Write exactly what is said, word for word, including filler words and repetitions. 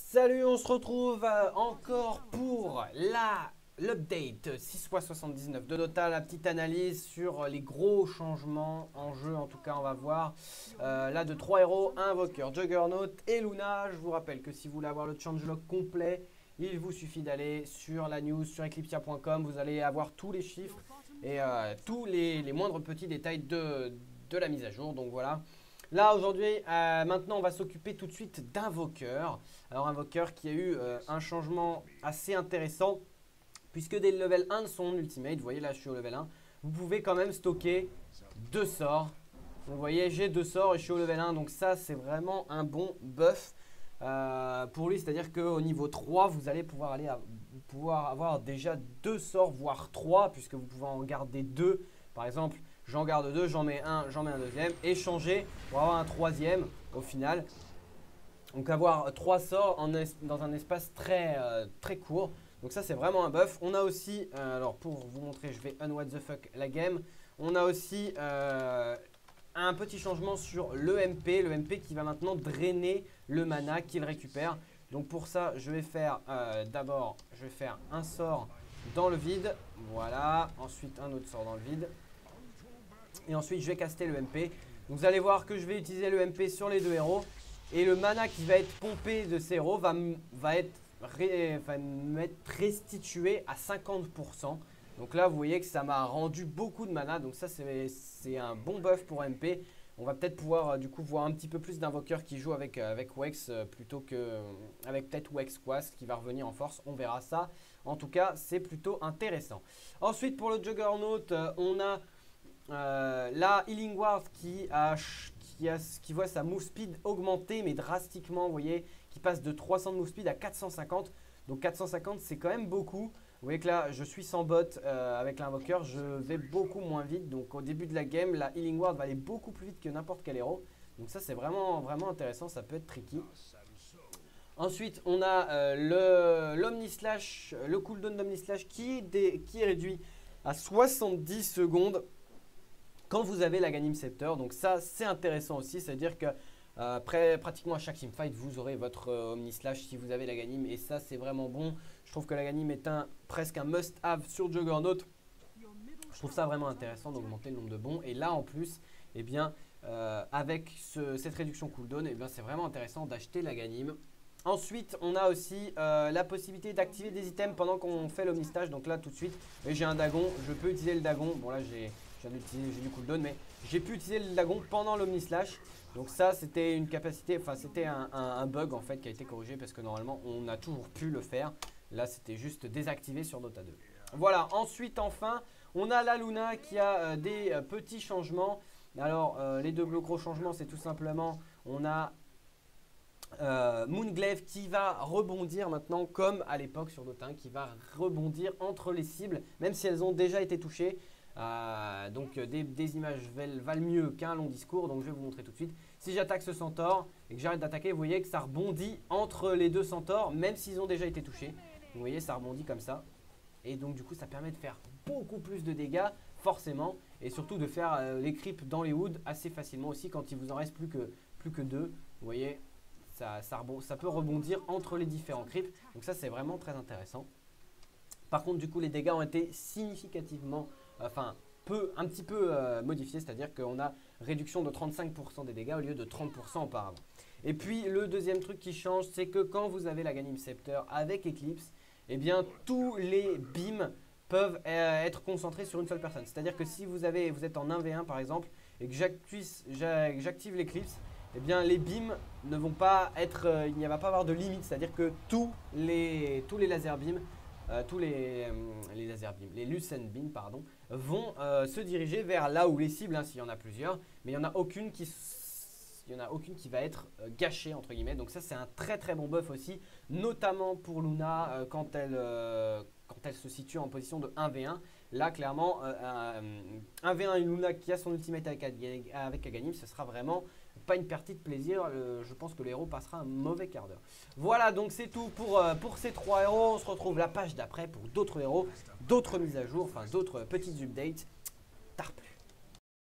Salut, on se retrouve euh, encore pour la l'update six point soixante-dix-neuf de Dota, la petite analyse sur les gros changements en jeu. En tout cas, on va voir euh, là de trois héros, un invoqueur, Juggernaut et Luna. Je vous rappelle que si vous voulez avoir le changelog complet, il vous suffit d'aller sur la news sur eclipsia point com. Vous allez avoir tous les chiffres et euh, tous les, les moindres petits détails de, de la mise à jour. Donc voilà. Là aujourd'hui, euh, maintenant on va s'occuper tout de suite d'Invoqueur. Alors Invoqueur qui a eu euh, un changement assez intéressant puisque dès le level un de son ultimate, vous voyez là je suis au level un, vous pouvez quand même stocker deux sorts. Donc, vous voyez j'ai deux sorts et je suis au level un, donc ça c'est vraiment un bon buff euh, pour lui. C'est-à-dire qu'au niveau trois, vous allez pouvoir, aller à, pouvoir avoir déjà deux sorts voire trois puisque vous pouvez en garder deux. Par exemple, j'en garde deux, j'en mets un, j'en mets un deuxième, et changer pour avoir un troisième au final. Donc avoir trois sorts en dans un espace très, euh, très court. Donc ça c'est vraiment un buff. On a aussi, euh, alors pour vous montrer, je vais un what the fuck la game. On a aussi euh, un petit changement sur le M P. Le M P qui va maintenant drainer le mana qu'il récupère. Donc pour ça je vais faire euh, d'abord, je vais faire un sort dans le vide. Voilà, ensuite un autre sort dans le vide. Et ensuite je vais caster le M P. Donc, vous allez voir que je vais utiliser le M P sur les deux héros. Et le mana qui va être pompé de ces héros va, va, être, ré, va être restitué à cinquante pour cent. Donc là vous voyez que ça m'a rendu beaucoup de mana. Donc ça c'est un bon buff pour M P. On va peut-être pouvoir euh, du coup voir un petit peu plus d'invoqueurs qui jouent avec, euh, avec Wex euh, plutôt que euh, avec peut-être Wex Quast qui va revenir en force. On verra ça. En tout cas c'est plutôt intéressant. Ensuite pour le Juggernaut, euh, on a Euh, là, Healing Ward qui, a, qui, a, qui voit sa move speed augmenter, mais drastiquement, vous voyez, qui passe de trois cents de move speed à quatre cent cinquante. Donc quatre cent cinquante, c'est quand même beaucoup. Vous voyez que là, je suis sans bot euh, avec l'invoqueur, je vais beaucoup moins vite. Donc au début de la game, la Healing Ward va aller beaucoup plus vite que n'importe quel héros. Donc ça, c'est vraiment, vraiment intéressant, ça peut être tricky. Ensuite, on a euh, l'Omnislash, le, le cooldown d'Omnislash qui, qui est réduit à soixante-dix secondes quand vous avez la Ganim Scepter. Donc ça c'est intéressant aussi, c'est à dire que euh, après pratiquement à chaque teamfight vous aurez votre euh, Omnislash si vous avez la Ganim, et ça c'est vraiment bon. Je trouve que la Ganim est un, presque un must have sur Juggernaut. Je trouve ça vraiment intéressant d'augmenter le nombre de bons, et là en plus eh bien, euh, avec ce, cette réduction cooldown, eh bien c'est vraiment intéressant d'acheter la Ganim. Ensuite on a aussi euh, la possibilité d'activer des items pendant qu'on fait l'Omnislash. Donc là tout de suite j'ai un Dagon, je peux utiliser le Dagon. Bon là j'ai j'ai du cooldown, mais j'ai pu utiliser le Dagon pendant l'Omnislash. Donc ça c'était une capacité, enfin c'était un, un, un bug en fait qui a été corrigé, parce que normalement on a toujours pu le faire. Là c'était juste désactivé sur Dota deux. Voilà, ensuite enfin on a la Luna qui a euh, des euh, petits changements. Alors euh, les deux gros changements, c'est tout simplement on a euh, Moonglaive qui va rebondir maintenant comme à l'époque sur Dota, qui va rebondir entre les cibles même si elles ont déjà été touchées. Euh, donc euh, des, des images valent, valent mieux qu'un long discours. Donc je vais vous montrer tout de suite. Si j'attaque ce centaure et que j'arrête d'attaquer, vous voyez que ça rebondit entre les deux centaures même s'ils ont déjà été touchés. Vous voyez, ça rebondit comme ça. Et donc du coup ça permet de faire beaucoup plus de dégâts forcément, et surtout de faire euh, les creeps dans les woods assez facilement aussi quand il vous en reste plus que, plus que deux. Vous voyez, ça, ça, rebond, ça peut rebondir entre les différents creeps. Donc ça c'est vraiment très intéressant. Par contre du coup les dégâts ont été significativement, enfin peu, un petit peu euh, modifiés, c'est-à-dire qu'on a réduction de trente-cinq pour cent des dégâts au lieu de trente pour cent auparavant. Et puis le deuxième truc qui change, c'est que quand vous avez la Ganim Scepter avec Eclipse, eh bien tous les beams peuvent euh, être concentrés sur une seule personne. C'est-à-dire que si vous, avez, vous êtes en un v un par exemple et que j'active l'Eclipse, eh bien les beams ne vont pas être, euh, il n'y va pas avoir de limite, c'est-à-dire que tous les, tous les laser beams Euh, tous les, euh, les laser beams, les lucent beams pardon, vont euh, se diriger vers là où les cibles, hein, s'il y en a plusieurs, mais il n'y en a aucune qui il y en a aucune qui va être euh, gâchée entre guillemets. Donc ça c'est un très très bon buff aussi, notamment pour Luna euh, quand, elle, euh, quand elle se situe en position de un v un. Là clairement euh, un, un v un une Luna qui a son ultimate avec, avec Aganim, ce sera vraiment pas une partie de plaisir. Euh, je pense que le héros passera un mauvais quart d'heure. Voilà, donc c'est tout pour, euh, pour ces trois héros. On se retrouve la page d'après pour d'autres héros, d'autres mises à jour, enfin d'autres petites updates.